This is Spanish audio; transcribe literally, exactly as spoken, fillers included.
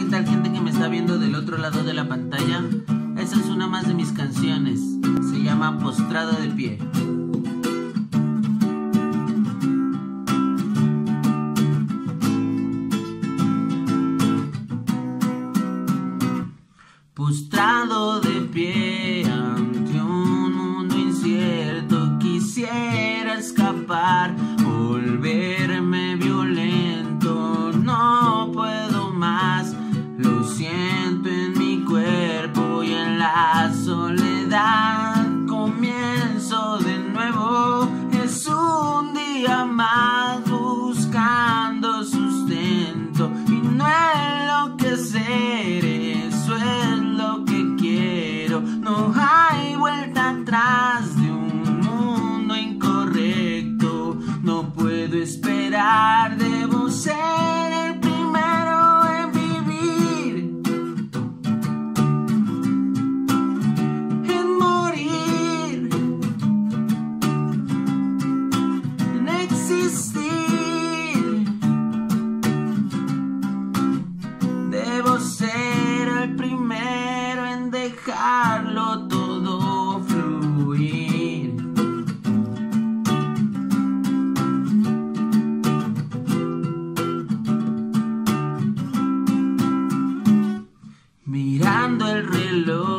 tal, gente que me está viendo del otro lado de la pantalla? Esa es una más de mis canciones. Se llama Postrado de Pie. Postrado de pie ante un mundo incierto, quisiera escapar, volverme violento, no puedo más, lo siento en mi cuerpo y en la soledad, comienzo de nuevo, es un día más buscando sustento y no enloquecer, eso es lo que quiero, no hay vuelta atrás de un mundo incorrecto, no puedo esperar, debo ser el primero en vivir, en morir, en existir, debo ser el primero en dejarlo todo fluir. Mirando el reloj